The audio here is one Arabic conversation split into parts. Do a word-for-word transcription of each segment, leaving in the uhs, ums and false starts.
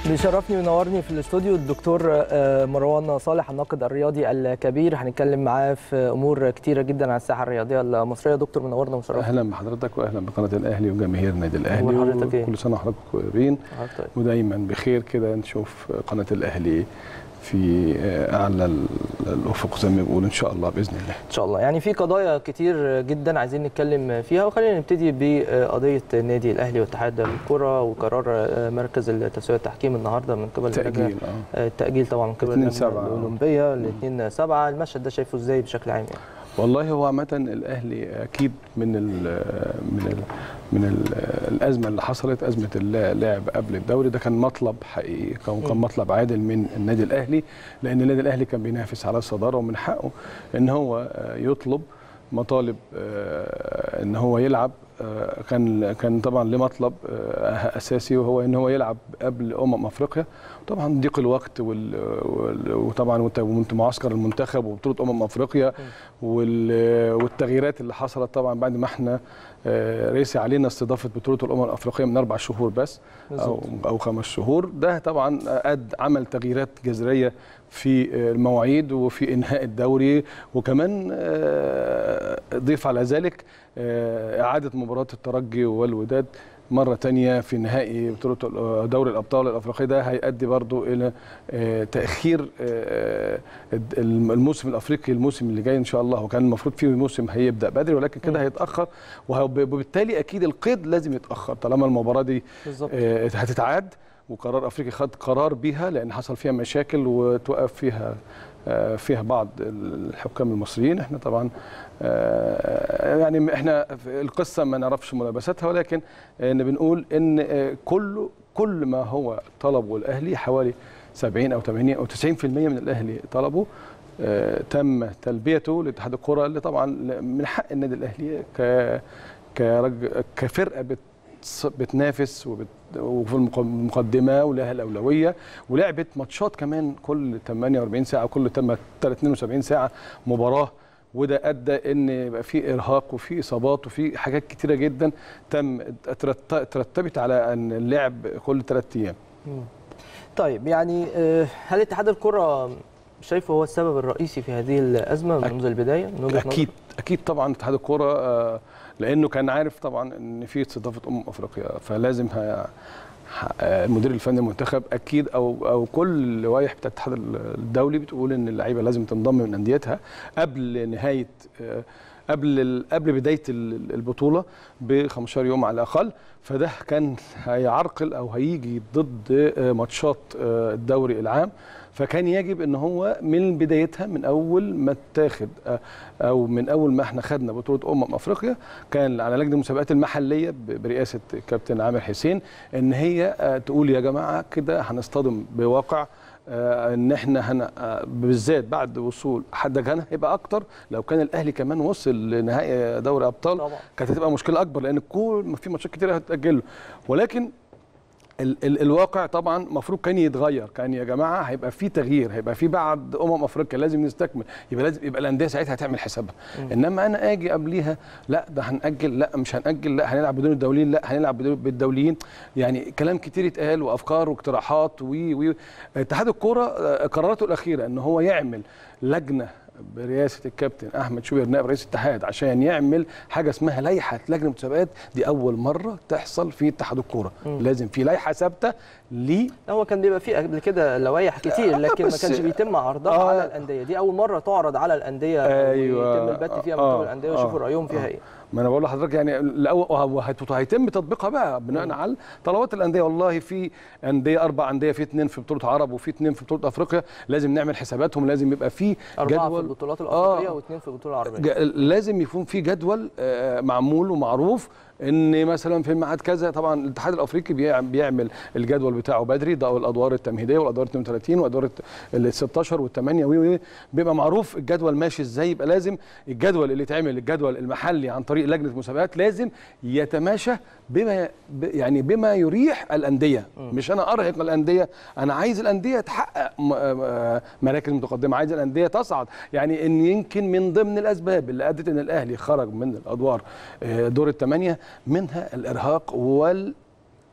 بيشرفني وينورني في الاستوديو الدكتور مروان صالح الناقد الرياضي الكبير. هنتكلم معاه في امور كتيره جدا عن الساحه الرياضيه المصريه. دكتور منورنا ومشرفنا. اهلا بحضرتك واهلا بقناه الاهلي وجماهير النادي الاهلي، وكل سنه وحضراتكم طيبين ودايما بخير كده. نشوف قناه الاهلي في اعلى الافق زي ما بيقولوا ان شاء الله باذن الله. ان شاء الله. يعني في قضايا كتير جدا عايزين نتكلم فيها، وخلينا نبتدي بقضيه النادي الاهلي واتحاد الكره وقرار مركز التسويه التحكيم النهارده من قبل التاجيل اه التاجيل طبعا من قبل الاولمبيه ل اثنين سبعة. المشهد ده شايفه ازاي بشكل عام يعني؟ والله هو عامة الأهلي أكيد من ال من ال من ال الأزمة اللي حصلت، أزمة اللعب قبل الدوري، ده كان مطلب حقيقي، كان مطلب عادل من النادي الأهلي، لأن النادي الأهلي كان بينافس على الصدارة ومن حقه إن هو يطلب مطالب إن هو يلعب. كان كان طبعا له مطلب اساسي، وهو ان هو يلعب قبل امم افريقيا. طبعا ضيق الوقت وطبعا وانت معسكر المنتخب وبطوله امم افريقيا والتغييرات اللي حصلت طبعا بعد ما احنا ريسي علينا استضافه بطوله الامم الافريقيه من اربع شهور بس او او خمس شهور. ده طبعا اد عمل تغييرات جذريه في المواعيد وفي انهاء الدوري، وكمان ضيف على ذلك اعاده مباراه الترجي والوداد مره ثانيه في نهائي بطوله دوري الابطال الافريقي. ده هيؤدي برضو الى تاخير الموسم الافريقي الموسم اللي جاي ان شاء الله. وكان المفروض فيه موسم هيبدا بدري، ولكن كده هيتاخر، وبالتالي اكيد القيد لازم يتاخر طالما المباراه دي بالزبط. هتتعاد. وقرار افريقي خد قرار بيها لان حصل فيها مشاكل وتوقف فيها فيها بعض الحكام المصريين. احنا طبعا يعني احنا القصه ما نعرفش ملابساتها، ولكن ان بنقول ان كل كل ما هو طلبه الاهلي، حوالي سبعين او ثمانين او تسعين بالمئة من الاهلي طلبه تم تلبيته لاتحاد الكره، اللي طبعا من حق النادي الاهلي ك كفرقه بت بتنافس وفي المقدمه ولها الاولويه، ولعبت ماتشات كمان كل ثمانية وأربعين ساعه وكل اثنين وسبعين ساعه مباراه. وده ادى ان يبقى في ارهاق وفي اصابات وفي حاجات كتيره جدا تم ترتبت على ان اللعب كل ثلاث ايام. طيب يعني هل اتحاد الكره شايفه هو السبب الرئيسي في هذه الازمه منذ البدايه من وجهه نظرك؟ اكيد اكيد طبعا اتحاد الكره، لانه كان عارف طبعا ان في استضافه امم افريقيا، فلازم المدير الفني المنتخب اكيد او او كل لوائح بتاعت الاتحاد الدولي بتقول ان اللعيبه لازم تنضم من انديتها قبل نهايه قبل قبل بدايه البطوله ب خمستاشر يوم على الاقل. فده كان هيعرقل او هيجي ضد ماتشات الدوري العام، فكان يجب ان هو من بدايتها من اول ما اتاخد او من اول ما احنا خدنا بطوله امم افريقيا كان على لجنه المسابقات المحليه برئاسه الكابتن عامر حسين ان هي تقول يا جماعه كده هنصطدم بواقع ان احنا هن بالذات بعد وصول حد كان هيبقى اكتر لو كان الاهلي كمان وصل لنهائي دوري ابطال، كانت هتبقى مشكله اكبر لان كل في ماتشات كتير هتتاجل. ولكن ال ال الواقع طبعا المفروض كان يتغير، كان يا جماعه هيبقى في تغيير، هيبقى في بعد امم افريقيا لازم نستكمل، يبقى لازم يبقى الانديه ساعتها هتعمل حسابها. انما انا اجي قبليها لا ده هنأجل، لا مش هنأجل، لا هنلعب بدون الدوليين، لا هنلعب بالدوليين. يعني كلام كتير اتقال وافكار واقتراحات و و اتحاد الكوره قراراته الاخيره ان هو يعمل لجنه برئاسه الكابتن احمد شوبير نائب رئيس الاتحاد عشان يعمل حاجه اسمها لائحه لجنه مسابقات. دي اول مره تحصل في اتحاد الكوره، لازم في لائحه ثابته ليه. هو كان بيبقى في قبل كده لوائح كتير لكن ما كانش بيتم عرضها آه على الانديه. دي اول مره تعرض على الانديه أيوة ويتم البت فيها من قبل الانديه ويشوفوا رايهم فيها ايه. ما انا بقول لحضرتك يعني هيتم تطبيقها بقى بناء على طلبات الانديه. والله في انديه اربع انديه، في اثنين في بطوله عرب وفي اثنين في بطوله افريقيا، لازم نعمل حساباتهم، لازم يبقى في اربعه في البطولات الافريقيه آه واثنين في البطوله العربيه. لازم يكون في جدول آه معمول ومعروف ان مثلا في الميعاد كذا. طبعا الاتحاد الافريقي بيعمل الجدول بتاعه بدري، ده الادوار التمهيديه والادوار اثنين وثلاثين وادوار ال ستاشر والثمانيه و بيبقى معروف الجدول ماشي ازاي. يبقى لازم الجدول اللي يتعمل الجدول المحلي عن طريق لجنه مسابقات لازم يتماشى بما يعني بما يريح الانديه. مش انا ارهق الانديه، انا عايز الانديه تحقق مراكز متقدمه، عايز الانديه تصعد. يعني ان يمكن من ضمن الاسباب اللي ادت ان الاهلي خرج من الادوار دور الثمانيه منها الارهاق وال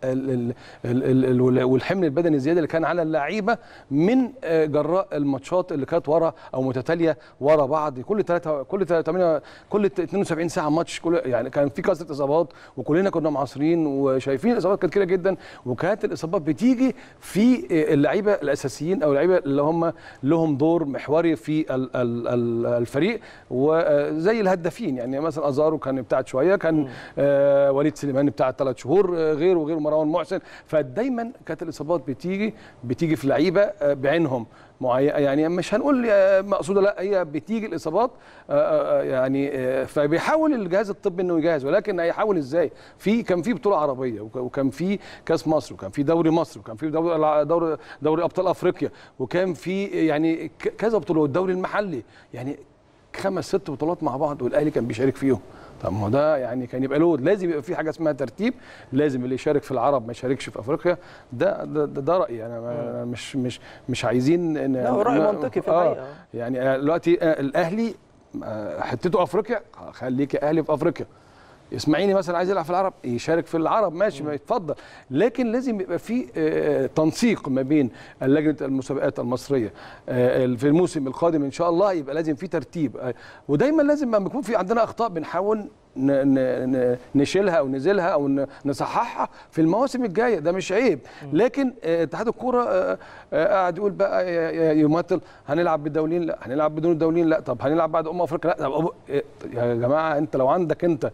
والحمل البدني الزياده اللي كان على اللعيبه من جراء الماتشات اللي كانت ورا او متتاليه ورا بعض، كل ثلاثه كل ثمانية كل اثنين وسبعين ساعه ماتش، كل يعني كان في كثره اصابات وكلنا كنا معاصرين وشايفين الاصابات كانت كتيره جدا، وكانت الاصابات بتيجي في اللعيبه الاساسيين او اللعيبه اللي هم لهم دور محوري في الفريق وزي الهدافين، يعني مثلا ازارو كان بتاعت شويه، كان آه وليد سليمان بتاعت ثلاث شهور، آه غيره وغير مروان محسن، فدايما كانت الاصابات بتيجي بتيجي في لعيبه آه بعينهم معينه، يعني مش هنقول مقصوده، لا هي بتيجي الاصابات يعني، فبيحاول الجهاز الطبي انه يجهز، ولكن هيحاول ازاي؟ في كان في بطوله عربيه وكان في كاس مصر وكان في دوري مصر وكان في دوري دوري, دوري ابطال افريقيا وكان في يعني كذا بطوله والدوري المحلي، يعني خمس ست بطولات مع بعض والاهلي كان بيشارك فيهم. طب ما ده يعني كان يبقى له لازم يبقى في حاجه اسمها ترتيب، لازم اللي يشارك في العرب ما يشاركش في افريقيا، ده ده, ده, ده رايي انا, أنا مش مش مش عايزين لا راي منطقي في الحقيقه. آه يعني دلوقتي الاهلي حتته افريقيا، خليك اهلي في افريقيا. اسماعيلي مثلا عايز يلعب في العرب يشارك في العرب ماشي ما يتفضل، لكن لازم يبقى في تنسيق ما بين لجنه المسابقات المصريه في الموسم القادم ان شاء الله، يبقى لازم في ترتيب، ودايما لازم لما يكون في عندنا اخطاء بنحاول نشيلها او نزيلها او نصححها في المواسم الجايه، ده مش عيب، لكن اتحاد الكوره قاعد يقول بقى يمثل هنلعب بالدوليين، لا هنلعب بدون الدوليين، لا طب هنلعب بعد امم افريقيا، لا طب يا جماعه انت لو عندك انت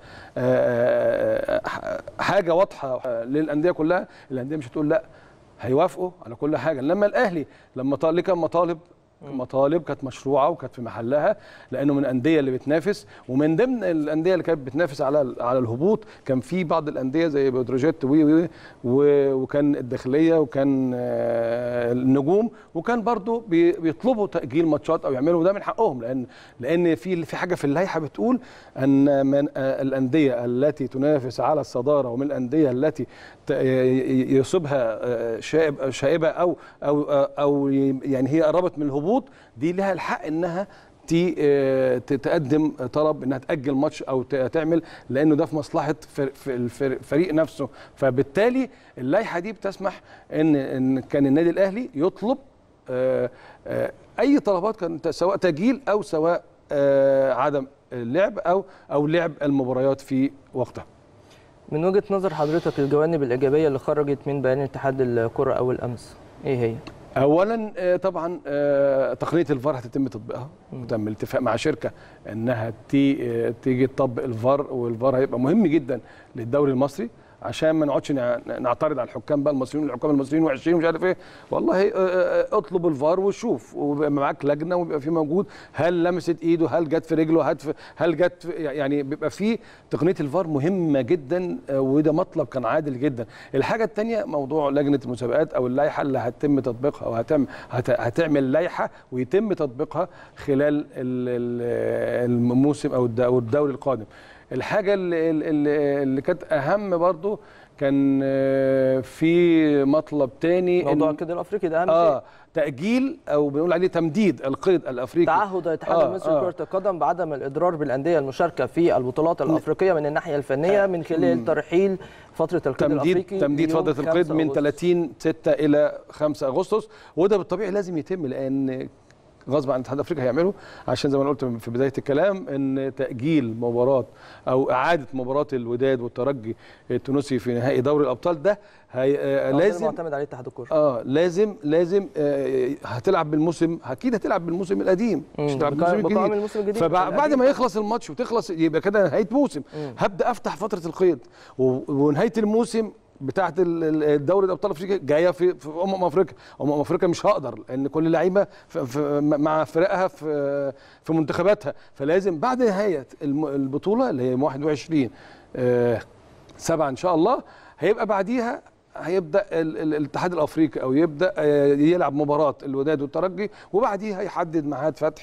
حاجه واضحه للانديه كلها، الانديه مش هتقول لا، هيوافقوا على كل حاجه. لما الاهلي لما طال كان مطالب مطالب كانت مشروعه وكانت في محلها، لانه من الانديه اللي بتنافس، ومن ضمن الانديه اللي كانت بتنافس على على الهبوط كان في بعض الانديه زي بتروجيت وي وكان الداخليه وكان النجوم، وكان برضو بيطلبوا تاجيل ماتشات او يعملوا ده من حقهم، لان لان في في حاجه في اللائحه بتقول ان من الانديه التي تنافس على الصداره ومن الانديه التي يصيبها شائب شائبه او او او يعني هي قربت من الهبوط، دي لها الحق انها تقدم طلب انها تاجل ماتش او تعمل، لانه ده في مصلحه الفريق نفسه. فبالتالي اللائحه دي بتسمح ان ان كان النادي الاهلي يطلب اي طلبات، كانت سواء تاجيل او سواء عدم اللعب او او لعب المباريات في وقتها. من وجهه نظر حضرتك الجوانب الايجابيه اللي خرجت من بيان اتحاد الكره اول امس ايه هي؟ اولا طبعا تقنيه الفار هتتم تطبيقها، وتم الاتفاق مع شركه انها تيجي تطبق الفار، والفار هيبقى مهم جدا للدوري المصري، عشان ما نقعدش نعترض على الحكام بقى المصريين والحكام المصريين وعشرين ومش عارف ايه، والله اطلب الفار وشوف، ويبقى معاك لجنه ويبقى في موجود هل لمست ايده، هل جت في رجله، هل جت في، يعني بيبقى في تقنيه الفار مهمه جدا، وده مطلب كان عادل جدا. الحاجه الثانيه موضوع لجنه المسابقات او اللائحه اللي هتتم تطبيقها او هتعمل هتعمل لائحه ويتم تطبيقها خلال الموسم او الدوري القادم. الحاجه اللي, اللي كانت اهم برضو كان في مطلب تاني، موضوع القيد الافريقي ده اهم اه شيء، تاجيل او بنقول عليه تمديد القيد الافريقي، تعهد الاتحاد آه المصري آه لكره القدم بعدم الاضرار بالانديه المشاركه في البطولات الافريقيه من الناحيه الفنيه من خلال ترحيل فتره القيد تمديد الافريقي، تمديد فتره القيد من ثلاثين ستة الى خمسة اغسطس، وده بالطبيعي لازم يتم، لان غصب عن الاتحاد الافريقي هيعمله، عشان زي ما انا قلت في بدايه الكلام ان تاجيل مباراه او اعاده مباراه الوداد والترجي التونسي في نهائي دوري الابطال ده هي آه لازم معتمد عليه اتحاد الكوره، اه لازم لازم آه هتلعب بالموسم، اكيد هتلعب بالموسم القديم، مش هتلعب بالموسم الجديد. فبعد ما يخلص الماتش وتخلص يبقى كده نهايه موسم، مم. هبدا افتح فتره القيد، ونهايه الموسم بتاعه الدوري الابطال الافريقي جايه في في امم افريقيا، امم افريقيا مش هقدر لان كل اللعيبه مع فرقها في في منتخباتها، فلازم بعد نهايه البطوله اللي هي واحد وعشرين سبعة ان شاء الله، هيبقى بعديها هيبدا الاتحاد الافريقي او يبدا يلعب مباراه الوداد والترجي، وبعديها يحدد ميعاد فتح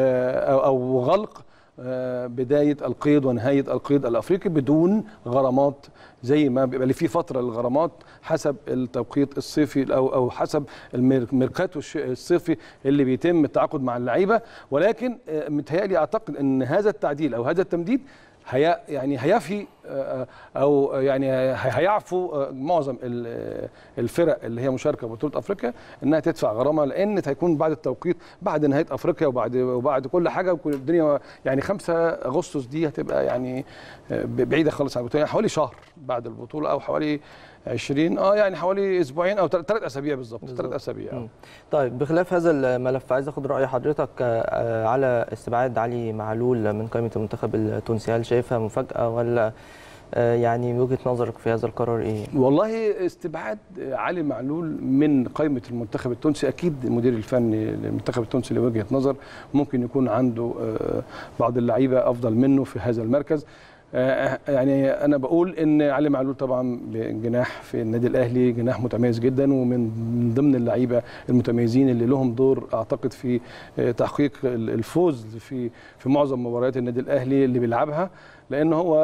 او غلق بدايه القيد ونهايه القيد الافريقي بدون غرامات، زي ما بيبقى فيه فتره للغرامات حسب التوقيت الصيفي او او حسب الميركاتو الصيفي اللي بيتم التعاقد مع اللعيبه. ولكن متهيألي اعتقد ان هذا التعديل او هذا التمديد هي يعني هيفي او يعني هيعفوا معظم الفرق اللي هي مشاركه في بطوله افريقيا انها تدفع غرامه، لان هيكون بعد التوقيت بعد نهايه افريقيا وبعد وبعد كل حاجه وكل الدنيا، يعني خمسة أغسطس دي هتبقى يعني بعيده خالص عن البطوله، يعني حوالي شهر بعد البطوله او حوالي عشرين اه يعني حوالي اسبوعين او ثلاث اسابيع بالظبط، ثلاث اسابيع. م. طيب بخلاف هذا الملف عايز اخد راي حضرتك على استبعاد علي معلول من قائمه المنتخب التونسي، هل شايفها مفاجاه ولا يعني وجهه نظرك في هذا القرار ايه؟ والله استبعاد علي معلول من قائمه المنتخب التونسي اكيد المدير الفني للمنتخب التونسي لوجهه نظر ممكن يكون عنده بعض اللعيبه افضل منه في هذا المركز. يعني انا بقول ان علي معلول طبعا جناح في النادي الاهلي، جناح متميز جدا ومن ضمن اللعيبه المتميزين اللي لهم دور اعتقد في تحقيق الفوز في في معظم مباريات النادي الاهلي اللي بيلعبها، لان هو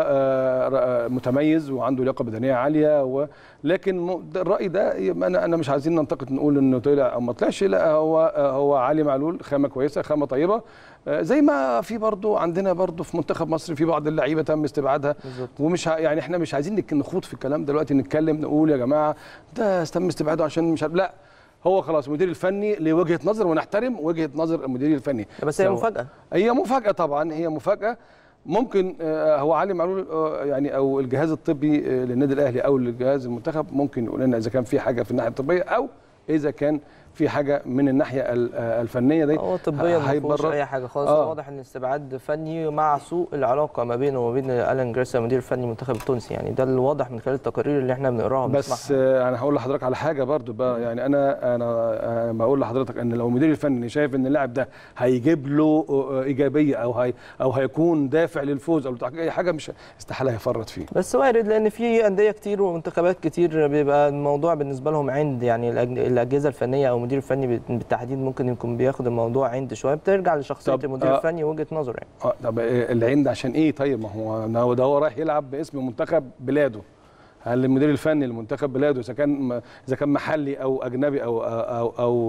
متميز وعنده لياقه بدنيه عاليه. لكن الراي ده انا انا مش عايزين ننتقد نقول انه طلع او ما طلعش، لا هو هو علي معلول خامه كويسه، خامه طيبه، زي ما في برضو عندنا برضو في منتخب مصر في بعض اللعيبه تم استبعادها بالزبط. ومش يعني احنا مش عايزين نخوض في الكلام دلوقتي، نتكلم نقول يا جماعه ده تم استبعاده عشان مش عارف، لا هو خلاص المدير الفني لوجهه نظر ونحترم وجهه نظر المدير الفني. بس هي مفاجاه، هي مفاجاه طبعا، هي مفاجاه. ممكن هو علي معلول يعني او الجهاز الطبي للنادي الاهلي او الجهاز المنتخب ممكن يقول لنا اذا كان في حاجه في الناحيه الطبيه او اذا كان في حاجه من الناحيه الفنيه دي. هو طبيا ما فيهوش اي حاجه خالص. آه. واضح ان استبعاد فني مع سوء العلاقه ما بينه وما بين الان جريسيا مدير فني المنتخب التونسي، يعني ده الواضح من خلال التقارير اللي احنا بنقراها وبنسمعها. بس انا هقول لحضرتك على حاجه برضو بقى، يعني انا انا بقول لحضرتك ان لو المدير الفني شايف ان اللاعب ده هيجيب له ايجابيه او هي او هيكون دافع للفوز او لتحقيق اي حاجه، مش استحاله هيفرط فيه. بس وارد، لان في انديه كتير ومنتخبات كتير بيبقى الموضوع بالنسبه لهم عند، يعني الاجهزه الفنيه او المدير الفني بالتحديد ممكن يكون بياخد الموضوع عند شويه، بترجع لشخصيه المدير آه الفني ووجهه نظره يعني. اه طب العند عشان ايه؟ طيب ما هو ده هو رايح يلعب باسم منتخب بلاده، هل المدير الفني لمنتخب بلاده اذا كان اذا كان محلي او اجنبي او او او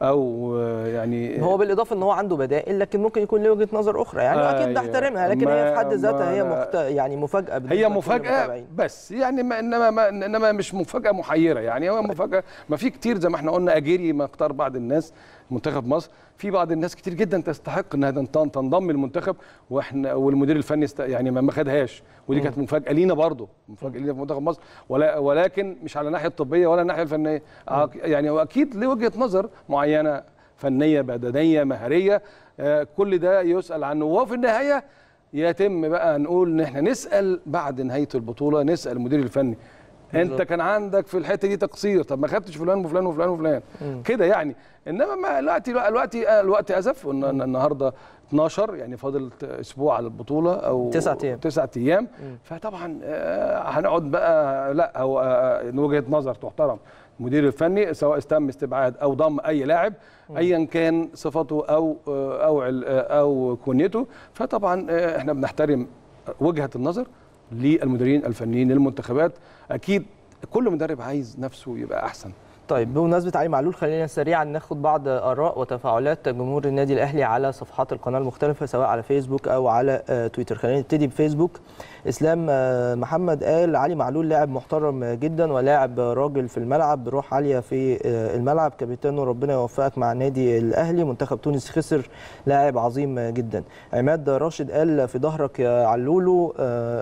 او يعني هو بالاضافه ان هو عنده بدائل، لكن ممكن يكون له وجهه نظر اخرى يعني آه اكيد نحترمها، لكن هي في حد ذاتها هي مخت... يعني مفاجاه، هي مفاجاه بس يعني ما انما ما انما مش مفاجاه محيره، يعني هو مفاجاه. ما في كتير زي ما احنا قلنا اجيري ما اختار بعض الناس منتخب مصر، في بعض الناس كتير جدا تستحق انها تنضم للمنتخب، واحنا والمدير الفني يعني ما خدهاش، ودي كانت مفاجاه لينا برضه، مفاجاه لينا في منتخب مصر، ولا ولكن مش على الناحيه الطبيه ولا الناحيه الفنيه، يعني هو اكيد له وجهه نظر معينه فنيه بدنيه مهاريه، كل ده يسال عنه، وفي النهايه يتم بقى نقول ان احنا نسال بعد نهايه البطوله، نسال المدير الفني انت كان عندك في الحته دي تقصير، طب ما خدتش فلان وفلان وفلان وفلان كده يعني. انما ما الوقت الوقت الوقت ازف، النهارده اتناشر يعني فاضل اسبوع على البطوله او تسعة ايام تسعة ايام، فطبعا هنقعد بقى، لا هو وجهه نظر تحترم المدير الفني سواء تم استبعاد او ضم اي لاعب ايا كان صفته او او او كونيته، فطبعا احنا بنحترم وجهه النظر للمديرين الفنيين للمنتخبات، اكيد كل مدرب عايز نفسه يبقى احسن. طيب بمناسبه علي معلول خلينا سريعا ناخد بعض اراء وتفاعلات جمهور النادي الاهلي على صفحات القناه المختلفه سواء على فيسبوك او على تويتر. خلينا نبتدي بفيسبوك. اسلام محمد قال علي معلول لاعب محترم جدا ولاعب راجل في الملعب بروح عاليه في الملعب، كابتنه ربنا يوفقك مع النادي الاهلي، منتخب تونس خسر لاعب عظيم جدا. عماد راشد قال في ظهرك يا علولو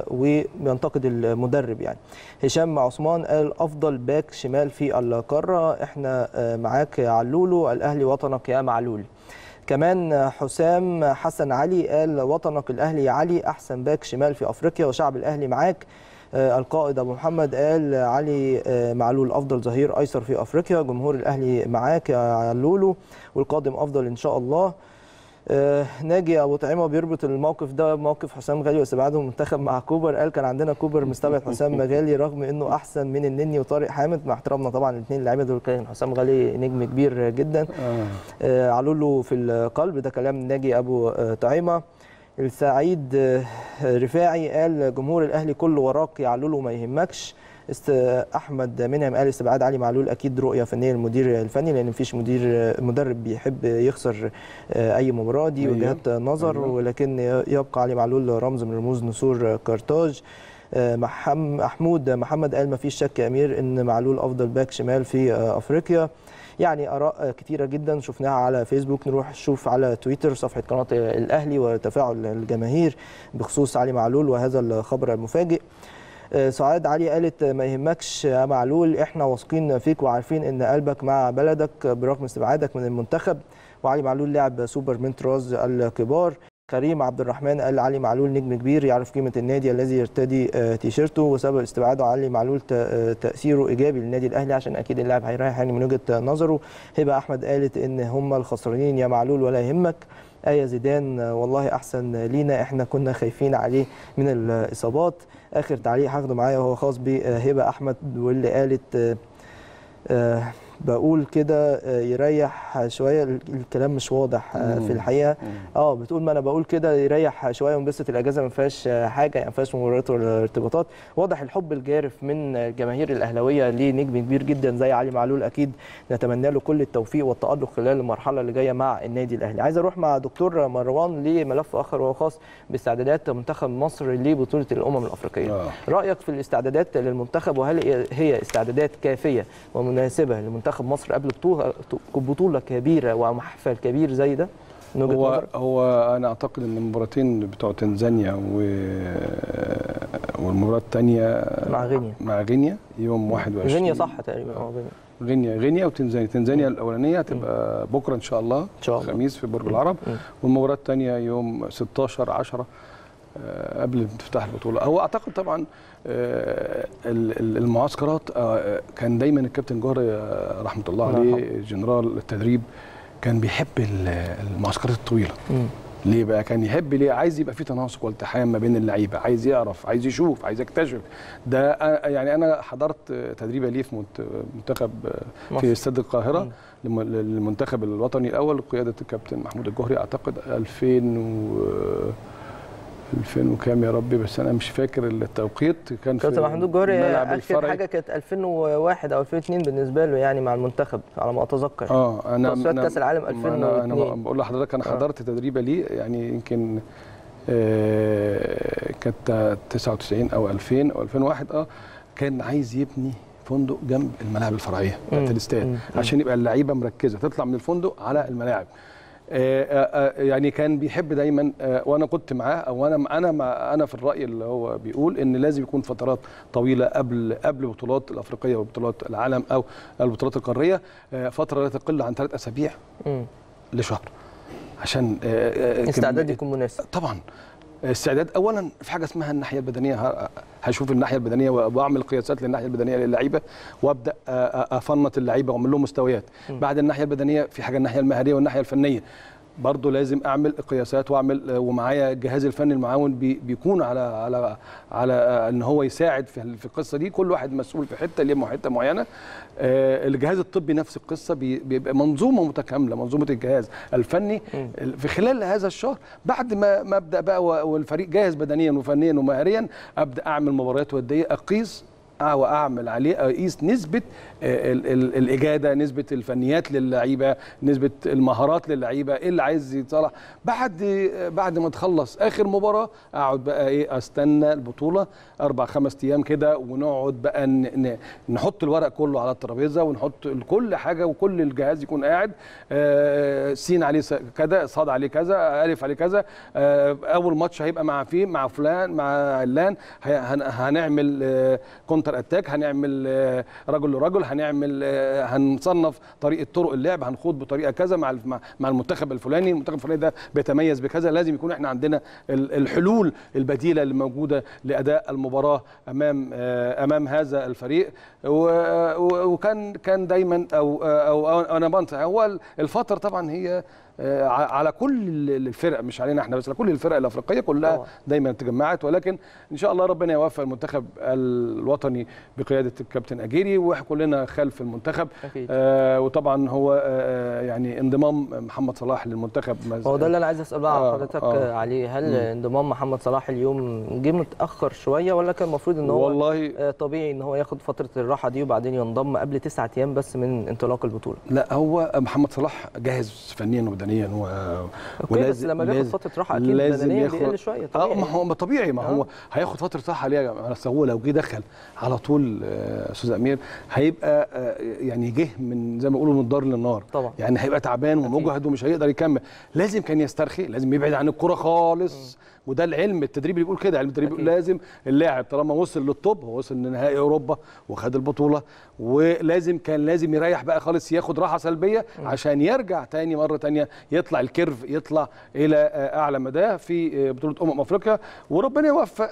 وينتقد المدرب يعني. هشام عثمان قال افضل باك شمال في القاره، احنا معاك يا علولو، الاهلي وطنك يا معلول. كمان حسام حسن علي قال وطنك الاهلي يا علي، احسن باك شمال في افريقيا وشعب الاهلي معاك. القائد ابو محمد قال علي معلول افضل ظهير ايسر في افريقيا، جمهور الاهلي معاك يا علولو والقادم افضل ان شاء الله. آه ناجي ابو طعيمه بيربط الموقف ده بموقف حسام غالي واستبعاده المنتخب مع كوبر، قال كان عندنا كوبر مستبعد حسام غالي رغم انه احسن من النني وطارق حامد، مع احترامنا طبعا الاثنين اللعيبه دول، كان حسام غالي نجم كبير جدا. آه علولو في القلب، ده كلام ناجي ابو طعيمه. السعيد رفاعي قال جمهور الاهلي كله وراك يا علولو ما يهمكش. است احمد منعم قال استبعاد علي معلول اكيد رؤيه فنيه للمدير الفني، لان مفيش مدير مدرب بيحب يخسر اي مباراه، دي وجهات نظر، ولكن يبقى علي معلول رمز من رموز نسور كارتاج. محمود محمد قال ما فيش شك يا امير ان معلول افضل باك شمال في افريقيا. يعني اراء كتيره جدا شفناها على فيسبوك، نروح نشوف على تويتر صفحه قناه الاهلي وتفاعل الجماهير بخصوص علي معلول وهذا الخبر المفاجئ. سعاد علي قالت ما يهمكش يا معلول، احنا واثقين فيك وعارفين ان قلبك مع بلدك برغم استبعادك من المنتخب، وعلي معلول لاعب سوبر من طراز الكبار. كريم عبد الرحمن قال علي معلول نجم كبير يعرف قيمه النادي الذي يرتدي تيشيرته، وسبب استبعاده علي معلول تاثيره ايجابي للنادي الاهلي عشان اكيد اللاعب هيريح يعني من وجهه نظره. هبه احمد قالت ان هم الخسرانين يا معلول ولا يهمك. آية زيدان والله احسن لينا، احنا كنا خايفين عليه من الاصابات. اخر تعليق هاخده معايا وهو خاص بهبه احمد واللي قالت آه بقول كده يريح شويه، الكلام مش واضح في الحقيقه. اه بتقول ما انا بقول كده يريح شويه وانبسط، الاجازه ما فيهاش حاجه يعني ما فيهاش مباريات ولا ارتباطات. واضح الحب الجارف من الجماهير الاهلاويه لنجم كبير جدا زي علي معلول، اكيد نتمنى له كل التوفيق والتالق خلال المرحله اللي جايه مع النادي الاهلي. عايز اروح مع دكتور مروان لملف اخر وهو خاص باستعدادات منتخب مصر لبطوله الامم الافريقيه. آه. رايك في الاستعدادات للمنتخب، وهل هي استعدادات كافيه ومناسبه لمنتخب مصر قبل بطوله بطوله كبيره ومحفل كبير زي ده؟ هو هو انا اعتقد ان المباراتين بتوع تنزانيا و والمباراه الثانيه مع غينيا مع غينيا يوم واحد وعشرين. غينيا صح تقريبا. اه غينيا غينيا وتنزانيا. تنزانيا الاولانيه هتبقى بكره ان شاء الله ان شاء الله الخميس في برج العرب، والمباراه الثانيه يوم ستاشر عشرة قبل افتتاح البطوله. هو اعتقد طبعا المعسكرات كان دايما الكابتن جوهري رحمه الله عليه جنرال التدريب كان بيحب المعسكرات الطويله. م. ليه بقى كان يحب؟ ليه؟ عايز يبقى في تناسق والتحام ما بين اللعيبه، عايز يعرف، عايز يشوف، عايز يكتشف. ده يعني انا حضرت تدريبه ليه في منتخب في استاد القاهره للمنتخب الوطني الاول بقياده الكابتن محمود الجوهري، اعتقد ألفين و ألفين وكام يا ربي، بس انا مش فاكر التوقيت. كان في كابتن محمود الجوهري اخر حاجه كانت ألفين وواحد او ألفين واثنين بالنسبه له يعني مع المنتخب على ما اتذكر. اه انا تصفيات كاس العالم ألفين واثنين. انا انا بقول لحضرتك انا حضرت آه. تدريبه ليه يعني يمكن آه كانت تسعة وتسعين او ألفين او ألفين وواحد. اه كان عايز يبني فندق جنب الملاعب الفرعيه بتاعت الاستاد عشان يبقى اللعيبه مركزه تطلع من الفندق على الملاعب. يعني كان بيحب دايما، وانا كنت معاه، او انا انا انا في الراي اللي هو بيقول ان لازم يكون فترات طويله قبل قبل بطولات الافريقيه وبطولات العالم او البطولات القاريه، فتره لا تقل عن ثلاث اسابيع لشهر عشان استعداد يكون مناسب. طبعا استعداد اولا في حاجه اسمها الناحيه البدنيه، هشوف الناحيه البدنيه واعمل قياسات للناحيه البدنيه للعيبه وابدا افنط اللعيبه واعمل لهم مستويات. بعد الناحيه البدنيه في حاجه الناحيه المهاريه والناحيه الفنيه، برضه لازم اعمل قياسات واعمل، ومعايا الجهاز الفني المعاون بي بيكون على على على ان هو يساعد في في القصه دي، كل واحد مسؤول في حته ليه حته معينه. آه الجهاز الطبي نفس القصه، بيبقى منظومه متكامله، منظومه الجهاز الفني في خلال هذا الشهر. بعد ما ما ابدا بقى والفريق جاهز بدنيا وفنيا ومهاريا، ابدا اعمل مباريات وديه، اقيس واعمل عليه، اقيس نسبه الاجاده، نسبه الفنيات للعيبه، نسبه المهارات للعيبه، ايه اللي عايز يتصلح. بعد بعد ما تخلص اخر مباراه اقعد بقى ايه، استنى البطوله اربع خمس ايام كده، ونقعد بقى نحط الورق كله على الترابيزه، ونحط كل حاجه وكل الجهاز يكون قاعد، آه سين عليه كذا، صاد عليه كذا، الف عليه كذا، آه اول ماتش هيبقى مع فين، مع فلان، مع علان، هنعمل آه كونتر اتاك، هنعمل آه رجل لرجل، هنعمل هنصنف طريقه طرق اللعب، هنخوض بطريقه كذا مع مع المنتخب الفلاني، المنتخب الفلاني ده بيتميز بكذا. لازم يكون احنا عندنا الحلول البديله اللي موجوده لاداء المباراه امام امام هذا الفريق. وكان كان دايما او او انا بنصح، هو الفتره طبعا هي على كل الفرق، مش علينا احنا بس، على كل الفرق الافريقيه كلها أوه. دايما تجمعت، ولكن ان شاء الله ربنا يوفق المنتخب الوطني بقياده الكابتن اجيري، وكلنا خلف المنتخب. آه وطبعا هو آه يعني انضمام محمد صلاح للمنتخب، هو ده اللي انا عايز اسال بقى آه حضرتك آه عليه. هل م. انضمام محمد صلاح اليوم جه متاخر شويه، ولا كان المفروض ان هو والله آه طبيعي ان هو ياخد فتره الراحه دي وبعدين ينضم قبل تسعة ايام بس من انطلاق البطوله؟ لا، هو محمد صلاح جاهز فنيا وبدنيا بدنيا و... ولازم بس لما بياخد فتره راحه اكيد بدنيا بيقل شويه طبيعي. اه ما هو طبيعي، ما هو آه. هياخد فتره راحه ليه يا جماعه؟ هو لو جه دخل على طول استاذ امير هيبقى يعني جه من زي ما بيقولوا من الدار للنار طبعا، يعني هيبقى تعبان ومجهد ومش هيقدر يكمل. لازم كان يسترخي، لازم يبعد عن الكوره خالص. م. وده العلم التدريب اللي بيقول كده، علم التدريب بيقول لازم اللاعب طالما وصل للطب، هو وصل لنهائي اوروبا وخد البطوله، ولازم كان لازم يريح بقى خالص، ياخد راحه سلبيه م. عشان يرجع تاني مره تانيه يطلع الكيرف، يطلع الى اعلى مدى في بطوله امم افريقيا. وربنا يوفق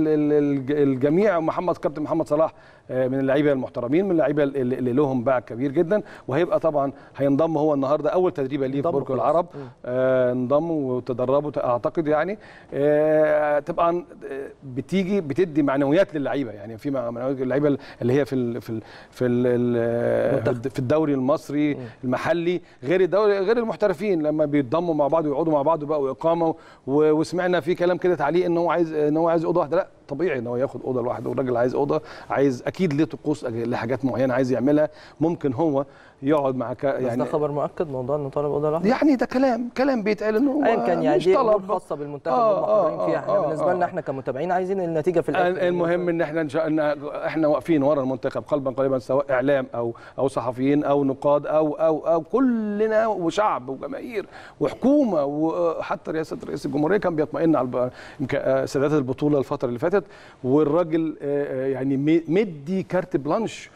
الجميع. محمد كابتن محمد صلاح من اللعيبه المحترمين، من اللعيبه اللي لهم باع كبير جدا، وهيبقى طبعا هينضم هو النهارده اول تدريبه ليه في برج العرب. آه انضم وتدربوا اعتقد يعني آه طبعا بتيجي بتدي معنويات للعيبه، يعني في معنويات اللعيبه اللي هي في ال في ال في ال في الدوري المصري المحلي، غير الدوري غير المحترفين لما بيتضموا مع بعض ويقعدوا مع بعض بقى واقامه. وسمعنا في كلام كده تعليق ان هو عايز ان هو عايز اوضه واحده، لا طبيعي ان هو ياخد اوضه لوحده، والراجل عايز اوضه، عايز اكيد ليه طقوس لحاجات معينه عايز يعملها، ممكن هو يقعد مع ك... يعني ده خبر مؤكد موضوع انه طالب اوضه لوحده؟ يعني ده كلام كلام بيتقال انه هو ايا كان، يعني دي امور خاصه بالمنتخب هم آه حاضرين فيها. احنا آه بالنسبه لنا احنا كمتابعين عايزين النتيجه في الاخر. المهم ان احنا إن شاء إن احنا واقفين ورا المنتخب قلبا قالبا، سواء اعلام او او صحفيين او نقاد او او او كلنا وشعب وجماهير وحكومه، وحتى رئاسه رئيس الجمهوريه كان بيطمئن على سدادات البطوله الفتره اللي فاتت، والراجل يعني مدي كارت بلانش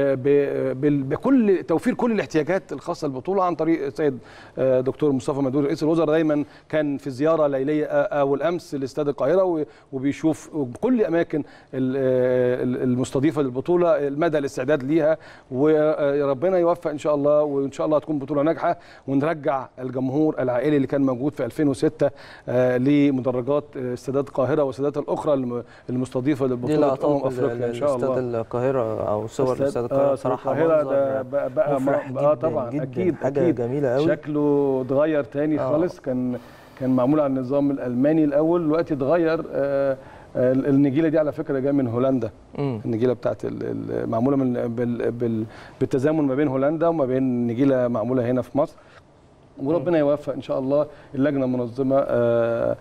بكل توفير كل الاحتياجات الخاصه بالبطوله عن طريق السيد دكتور مصطفى مدبولي رئيس الوزراء. دايما كان في زياره ليليه اول امس لاستاد القاهره وبيشوف بكل اماكن المستضيفه للبطوله مدى الاستعداد ليها، وربنا يوفق ان شاء الله، وان شاء الله هتكون بطوله ناجحه ونرجع الجمهور العائلي اللي كان موجود في ألفين وستة لمدرجات استادات القاهره والاستادات الاخرى المستضيفه للبطوله امم افريقيا ان شاء الله. استاد القاهره او صور استاد القاهره صراحه ده بقى, بقى اه طبعا جداً اكيد حاجه أكيد جميله قوي، شكله اتغير تاني آه. خالص. كان كان معمول على النظام الالماني الاول، دلوقتي اتغير. آه النجيله دي على فكره جايه من هولندا. مم. النجيله بتاعت معموله من بال بال بالتزامن ما بين هولندا وما بين نجيله معموله هنا في مصر، وربنا يوفق ان شاء الله اللجنه المنظمه آه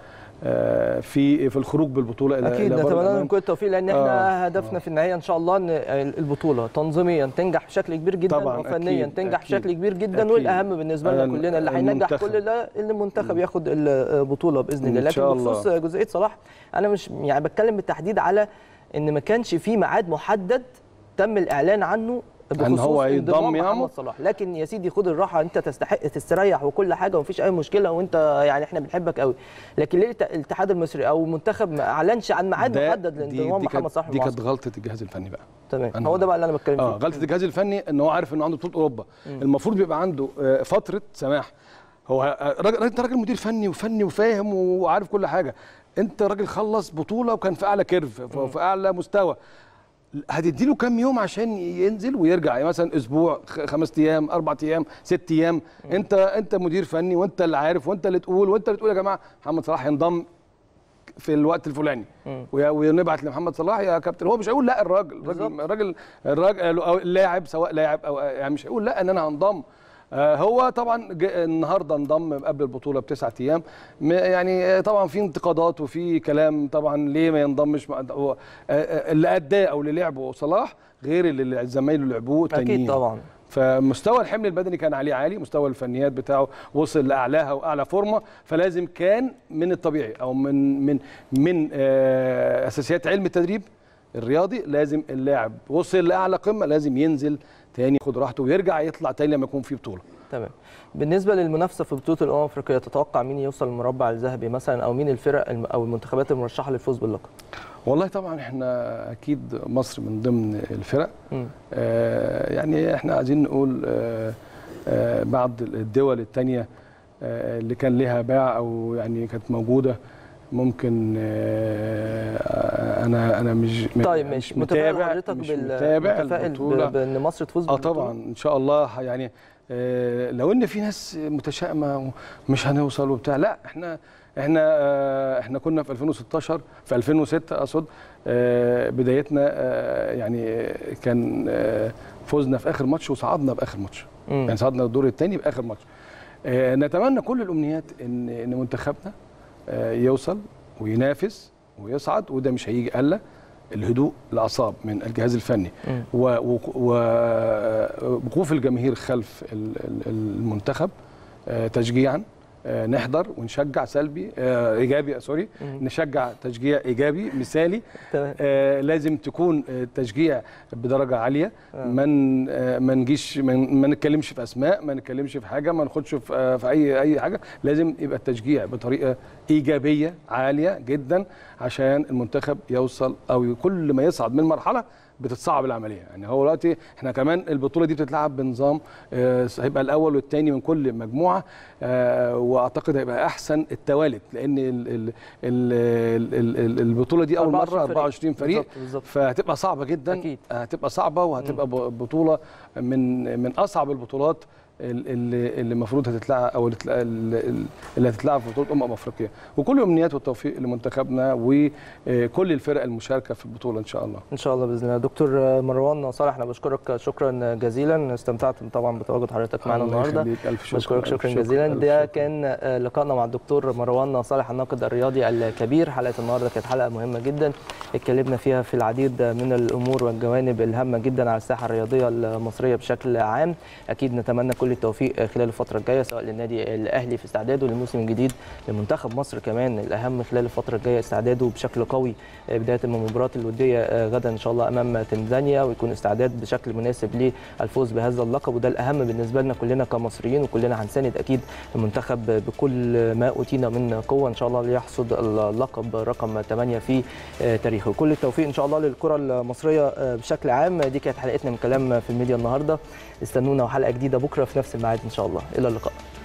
في في الخروج بالبطوله الى اكيد. نتمنى لهم كل التوفيق، لان احنا آه هدفنا آه. في النهايه ان شاء الله ان البطوله تنظيميا تنجح بشكل كبير جدا، وفنيا تنجح أكيد بشكل كبير جدا، أكيد. والاهم بالنسبه لنا كلنا اللي هينجح كل ده ان المنتخب ياخد البطوله باذن الله. لكن بخصوص جزئيه صلاح انا مش يعني بتكلم بالتحديد على ان ما كانش في ميعاد محدد تم الاعلان عنه بخصوص هو ينضم محمد صلاح، لكن يا سيدي خد الراحه، انت تستحق تستريح وكل حاجه ومفيش اي مشكله، وانت يعني احنا بنحبك قوي، لكن ليه الاتحاد المصري او المنتخب ما اعلنش عن ميعاد محدد لانضمام محمد صلاح؟ دي كانت غلطه الجهاز الفني بقى. تمام، هو ده بقى اللي انا بتكلم فيه. اه غلطه الجهاز الفني ان هو عارف انه عنده بطوله اوروبا، م. المفروض بيبقى عنده فتره سماح. هو انت راجل مدير فني وفني وفاهم وعارف كل حاجه، انت راجل خلص بطوله وكان في اعلى كيرف في اعلى مستوى، هتدي له كام يوم عشان ينزل ويرجع؟ يعني مثلا اسبوع، خمس ايام، اربع ايام، ست ايام. م. انت انت مدير فني وانت اللي عارف وانت اللي تقول وانت اللي تقول يا جماعه محمد صلاح ينضم في الوقت الفلاني ونبعت لمحمد صلاح يا كابتن. هو مش هيقول لا، الراجل الراجل الراجل الراجل او اللاعب سواء لاعب او يعني مش هيقول لا ان انا هنضم. هو طبعا النهارده انضم قبل البطوله بتسعة ايام، يعني طبعا في انتقادات وفي كلام طبعا ليه ما ينضمش. اللي اداه او اللي لعبه صلاح غير اللي زمايله لعبوه التانيين اكيد طبعا. فمستوى الحمل البدني كان عليه عالي، مستوى الفنيات بتاعه وصل لاعلاها واعلى فورمه، فلازم كان من الطبيعي او من من من اساسيات علم التدريب الرياضي لازم اللاعب وصل لاعلى قمه لازم ينزل تاني ياخد راحته ويرجع يطلع تاني لما يكون في بطوله. تمام. بالنسبه للمنافسه في بطوله الامم الافريقيه، تتوقع مين يوصل للمربع الذهبي مثلا، او مين الفرق او المنتخبات المرشحه للفوز باللقب؟ والله طبعا احنا اكيد مصر من ضمن الفرق. آه يعني احنا عايزين نقول آه آه بعض الدول الثانيه آه اللي كان لها باع او يعني كانت موجوده ممكن آه انا انا مش طيب مش متابع حضرتك متفائل بان مصر تفوز بالبطوله؟ اه طبعا ان شاء الله. يعني آه لو ان في ناس متشائمه ومش هنوصل وبتاع، لا احنا احنا آه احنا كنا في ألفين وستاشر في ألفين وستة اقصد آه بدايتنا آه يعني كان آه فوزنا في اخر ماتش وصعدنا باخر ماتش، يعني صعدنا الدور الثاني باخر ماتش. آه نتمنى كل الامنيات ان ان منتخبنا آه يوصل وينافس ويصعد، وده مش هيجي الا الهدوء الاعصاب من الجهاز الفني ووقوف الجماهير خلف المنتخب تشجيعا. نحضر ونشجع سلبي آه ايجابي سوري مم. نشجع تشجيع ايجابي مثالي. آه لازم تكون تشجيع بدرجه عاليه. آه. من آه ما نجيش ما نتكلمش في اسماء، ما نتكلمش في حاجه، ما ناخدش في, آه في اي اي حاجه. لازم يبقى التشجيع بطريقه ايجابيه عاليه جدا عشان المنتخب يوصل او كل ما يصعد من مرحله بتتصعب العمليه. يعني هو دلوقتي احنا كمان البطوله دي بتتلعب بنظام آه هيبقى الاول والثاني من كل مجموعه، آه واعتقد هيبقى احسن التوالد، لان ال ال ال ال البطوله دي اول مره أربعة وعشرين فريق, فريق بالزبط. فهتبقى صعبه جدا. أكيد. هتبقى صعبه وهتبقى م. بطوله من من اصعب البطولات اللي اللي المفروض هتتلعب او اللي هتتلعب في بطوله امم افريقيا. وكل الامنيات والتوفيق لمنتخبنا وكل الفرق المشاركه في البطوله ان شاء الله. ان شاء الله باذن الله. دكتور مروان صالح انا بشكرك شكرا جزيلا، استمتعت طبعا بتواجد حضرتك معنا النهارده. بشكرك شكرا جزيلا. ده كان لقائنا مع الدكتور مروان صالح الناقد الرياضي الكبير. حلقه النهارده كانت حلقه مهمه جدا، اتكلمنا فيها في العديد من الامور والجوانب الهامه جدا على الساحه الرياضيه المصريه بشكل عام. اكيد نتمنى كل التوفيق خلال الفتره الجايه سواء للنادي الاهلي في استعداده للموسم الجديد، لمنتخب مصر كمان الاهم خلال الفتره الجايه استعداده بشكل قوي بدايه من المباراه الوديه غدا ان شاء الله امام تنزانيا، ويكون استعداد بشكل مناسب للفوز بهذا اللقب، وده الاهم بالنسبه لنا كلنا كمصريين، وكلنا هنساند اكيد المنتخب بكل ما اوتينا من قوه ان شاء الله ليحصد اللقب رقم ثمانية في تاريخه. كل التوفيق ان شاء الله للكره المصريه بشكل عام. دي كانت حلقتنا من كلام في الميديا النهارده، استنونا وحلقه جديده بكره في نفس الميعاد ان شاء الله. الى اللقاء.